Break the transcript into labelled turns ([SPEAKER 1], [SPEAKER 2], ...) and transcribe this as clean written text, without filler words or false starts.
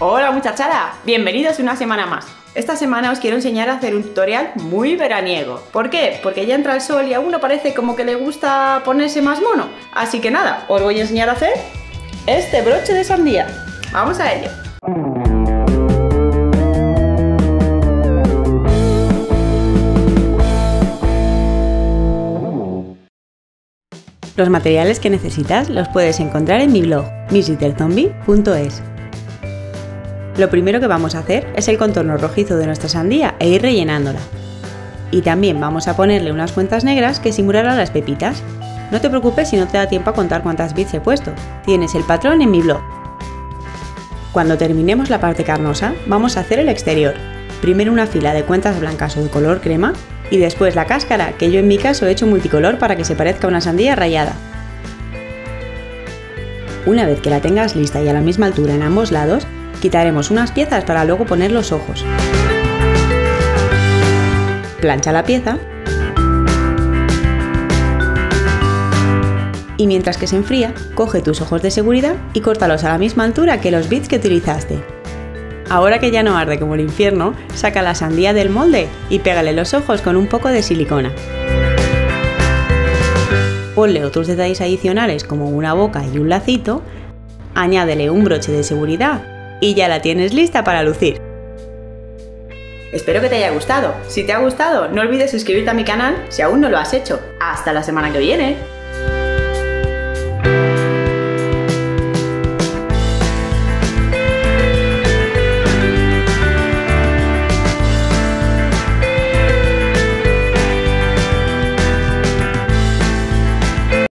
[SPEAKER 1] Hola muchachada, bienvenidos una semana más. Esta semana os quiero enseñar a hacer un tutorial muy veraniego. ¿Por qué? Porque ya entra el sol y a uno parece como que le gusta ponerse más mono. Así que nada, os voy a enseñar a hacer este broche de sandía. ¡Vamos a ello! Los materiales que necesitas los puedes encontrar en mi blog, misslittlezombi.es. Lo primero que vamos a hacer es el contorno rojizo de nuestra sandía e ir rellenándola. Y también vamos a ponerle unas cuentas negras que simularán las pepitas. No te preocupes si no te da tiempo a contar cuántas bits he puesto, tienes el patrón en mi blog. Cuando terminemos la parte carnosa, vamos a hacer el exterior. Primero una fila de cuentas blancas o de color crema y después la cáscara, que yo en mi caso he hecho multicolor para que se parezca a una sandía rallada. Una vez que la tengas lista y a la misma altura en ambos lados, quitaremos unas piezas para luego poner los ojos. Plancha la pieza y mientras que se enfría, coge tus ojos de seguridad y córtalos a la misma altura que los bits que utilizaste. Ahora que ya no arde como el infierno, saca la sandía del molde y pégale los ojos con un poco de silicona. Ponle otros detalles adicionales como una boca y un lacito, añádele un broche de seguridad y ya la tienes lista para lucir. Espero que te haya gustado. Si te ha gustado, no olvides suscribirte a mi canal si aún no lo has hecho. ¡Hasta la semana que viene!